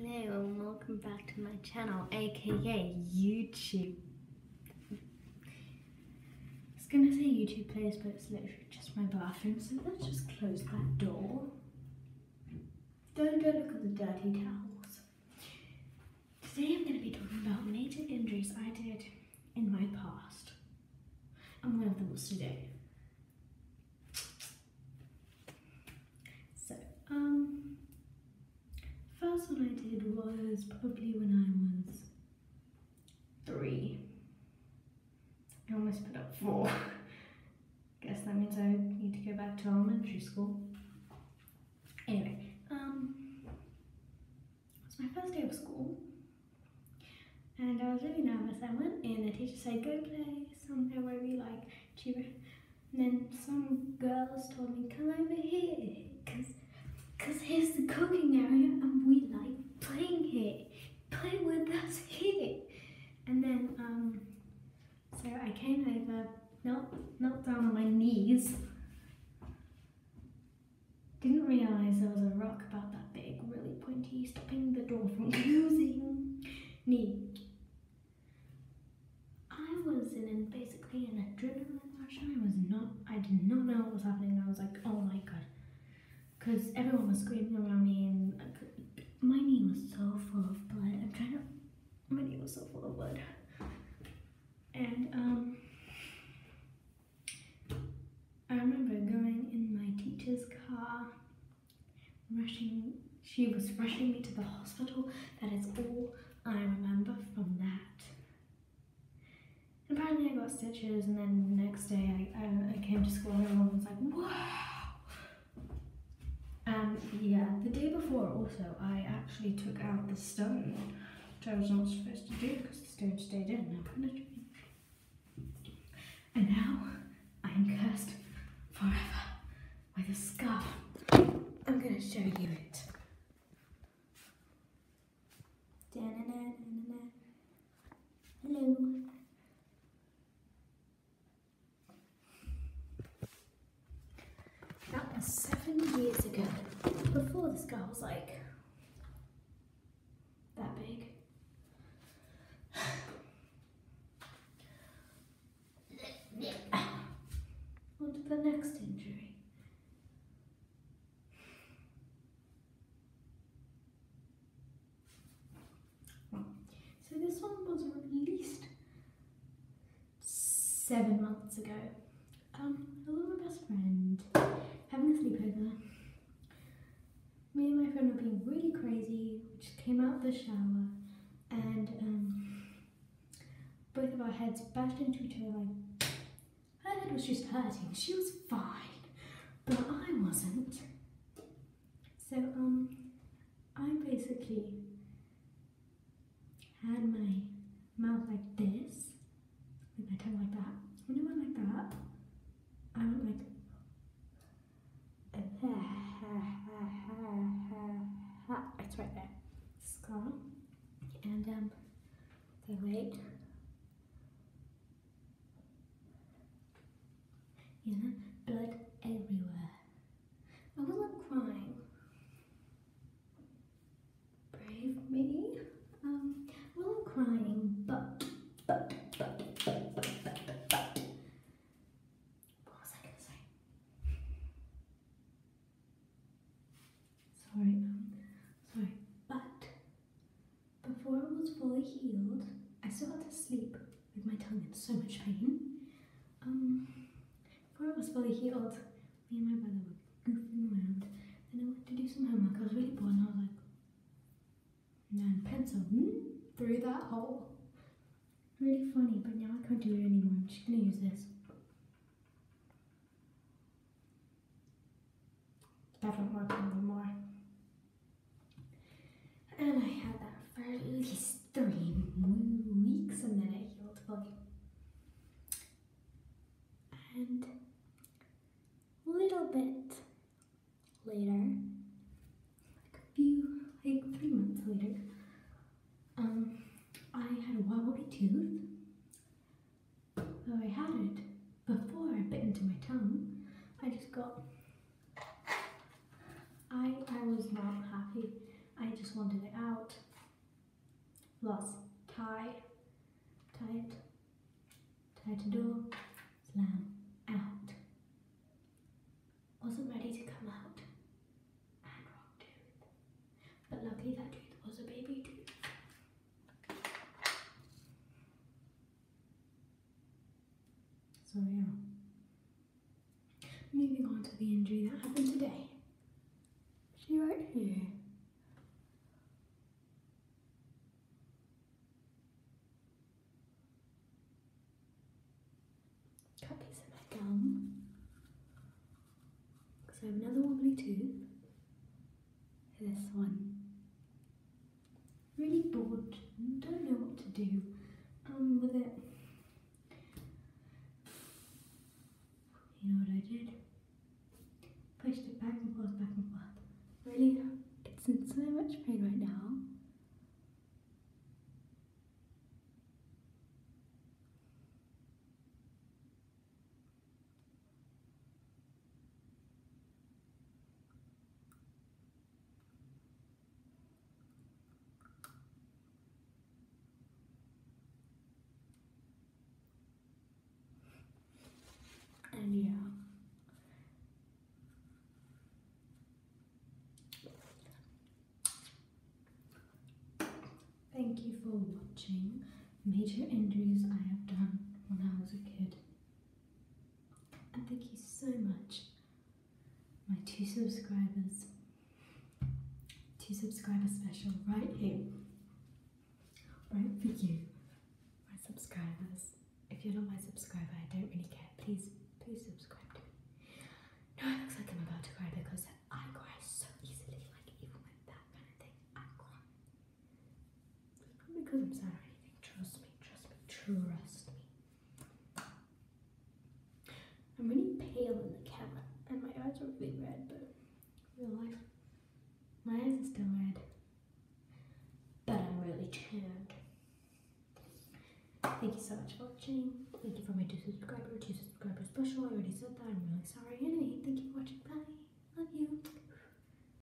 Hello and welcome back to my channel, aka YouTube. I was gonna say YouTube plays, but it's literally just my bathroom, so let's just close that door. Don't look at the dirty towels. Today I'm gonna be talking about major injuries I did in my past, and one of them was today. So, first one I did was probably when I was 3. I almost put up 4. Guess that means I need to go back to elementary school. Anyway, it was my first day of school, and I was really nervous. I went in, the teacher said, go play somewhere where we like cheer. And then some girls told me, come over here, because here's the cooking area and we like playing here. Play with us here. And then, so I came over, knelt down on my knees. Didn't realise there was a rock about that big, really pointy, stopping the door from closing. I was basically an adrenaline rush. I did not know what was happening. I was like, oh my god. Because everyone was screaming around me, and my knee was so full of blood. My knee was so full of blood. And I remember going in my teacher's car, she was rushing me to the hospital. That is all I remember from that. And apparently I got stitches, and then the next day I came to school and everyone was like, wow! Yeah, the day before also, I actually took out the stone, which I was not supposed to do because the stone stayed in and I couldn't do it. And now I am cursed forever with a scar. I'm going to show you it. Hello. That was 7 years ago. Before the scar was like that big. On to the next injury. So this one was released 7 months ago. I was with my best friend having a sleepover. Me and my friend were being really crazy. We just came out of the shower and both of our heads bashed into each other. Like, her head was just hurting. She was fine, but I wasn't. So I basically had my mouth like this, with my tongue like that. When it went like that, I went like it's right there, scar, and so wait, yeah, blood everywhere. I wasn't crying. Brave me. I wasn't crying, but. What was I gonna say? Sorry. But before it was fully healed, I still had to sleep with my tongue in so much pain. Before it was fully healed, me and my brother were goofing around. Then I went to do some homework. I was really bored, and I was like, and pencil through that hole. Really funny, but now I can't do it anymore. I'm just gonna use this. That won't work anymore. And I had that for at least 3 weeks, and then it healed fully. And a little bit later, like 3 months later, I had a wobbly tooth. Though I had it before I bit into my tongue, I just got, I was not happy. I just just wanted it out. Floss, tie, tie it, tie to door, slam, out. Wasn't ready to come out. And wrong tooth. But luckily that tooth was a baby tooth. So yeah. Moving on to the injury that happened today. See right here. Cut piece of my gum. Because I have another wobbly tooth. This one. Really bored. Don't know what to do with it. You know what I did? Pushed it back and forth, back and forth. Really, it's in so much pain right now. And yeah. Thank you for watching major injuries I have done when I was a kid. And thank you so much, my 2 subscribers. 2 subscriber special right here. Right for you, my subscribers. If you're not my subscriber, I don't really care. Please subscribe to me. No, it looks like I'm about to cry because I cry so easily, like even with that kind of thing, I cry. It's probably because I'm sad or anything. Trust me, trust me. I'm really pale in the camera and my eyes are really red, but in real life, my eyes are still red. But I'm really tanned. Thank you so much for watching. Thank you for my 2 subscriber special. I already said that. I'm really sorry.